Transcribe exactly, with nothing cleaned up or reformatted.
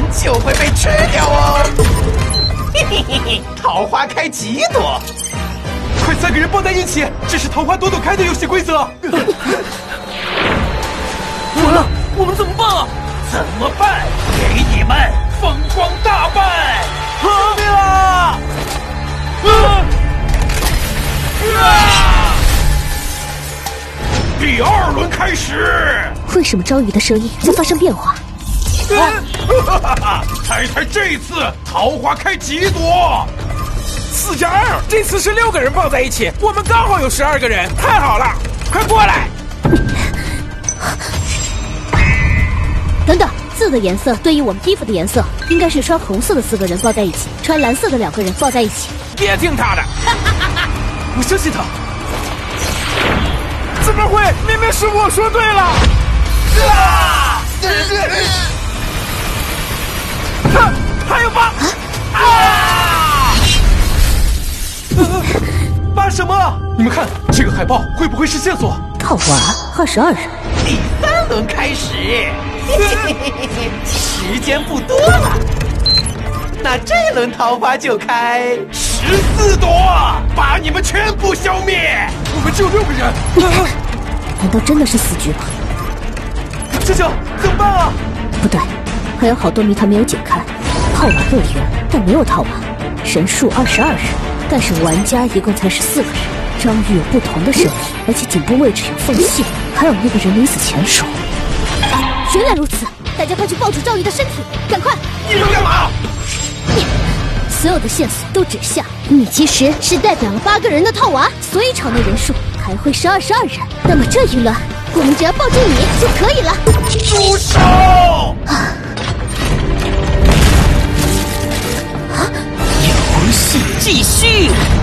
就会被吃掉哦。嘿嘿嘿嘿，桃花开几朵？ 快三个人抱在一起，这是桃花朵朵开的游戏规则。 完了，我们怎么办啊？ 怎么办？给你们风光大办！ 救命啊！ 啊！啊！第二轮开始。 为什么章鱼的声音在发生变化？ 啊！猜猜这次桃花开几朵？ 四加二，这次是六个人抱在一起，我们刚好有十二个人，太好了！快过来！ 等等，字的颜色对应我们衣服的颜色，应该是穿红色的四个人抱在一起，穿蓝色的两个人抱在一起。 别听他的， 我相信他。 怎么会？明明是我说对了！啊！看，还有八啊！ 八什么？你们看这个海报会不会是线索？ 套娃二十二人。 第三轮开始，时间不多了，那这轮桃花就开十四朵，把你们全部消灭。 我们只有六个人， 难道真的是死局吗？ 舅舅怎么办啊？ 不对，还有好多谜团没有解开。套娃乐园，但没有套娃，人数二十二人，但是玩家一共才十四个人。章鱼有不同的身体，而且颈部位置有缝隙，还有那个人临死前说。原来如此，大家快去抱住章鱼的身体，赶快！ 你们干嘛？ 所有的线索都指向你，其实是代表了八个人的套娃，所以场内人数才会是二十二人。那么这一轮，我们只要抱住你就可以了。 住手！ 游戏继续。